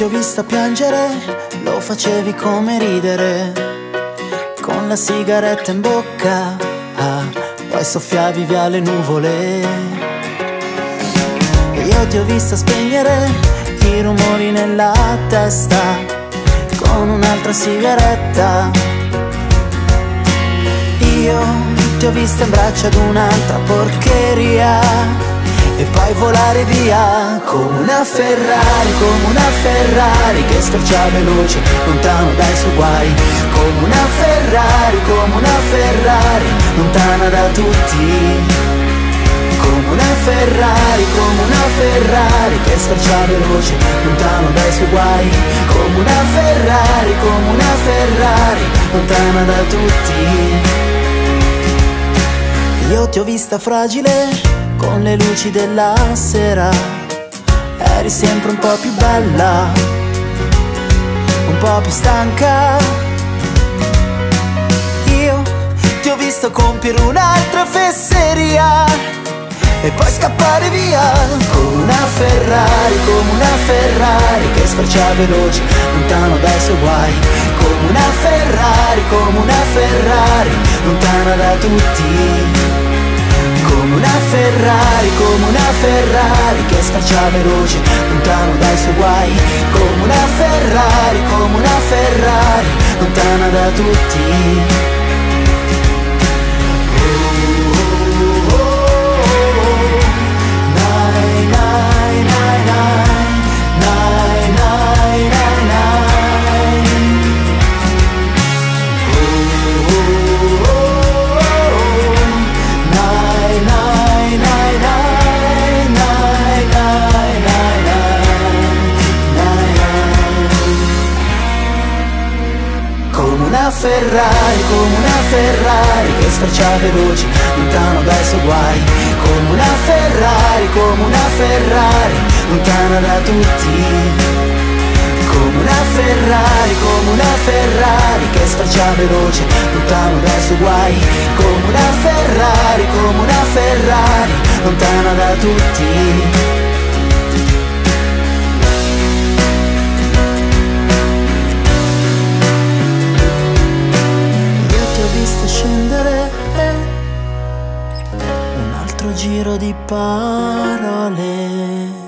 ti ho vista piangere, lo facevi come ridere, con la sigaretta in bocca, poi soffiavi via le nuvole. E io ti ho vista spegnere i rumori nella testa, con un'altra sigaretta. Io ti ho vista in braccio ad un'altra porcheria, e poi volare via come una Ferrari, che scorcia veloce, lontano dai suoi guai. Come una Ferrari, lontana da tutti. Come una Ferrari, che scorcia veloce, lontano dai suoi guai. Come una Ferrari, lontana da tutti. Io ti ho vista fragile, con le luci della sera, eri sempre un po' più bella, un po' più stanca. Io ti ho visto compiere un'altra fesseria e poi scappare via. Come una Ferrari, che scorcia veloce, lontano dai suoi guai. Come una Ferrari, lontana da tutti. Come una Ferrari, che sfreccia veloce, lontano dai suoi guai. Come una Ferrari, lontana da tutti. Come una Ferrari, che sfreccia veloce, lontano dai suoi guai. Come una Ferrari, lontana da tutti. Come una Ferrari, che sfreccia veloce, lontano dai suoi guai. Come una Ferrari, lontana da tutti. Scendere un altro giro di parole.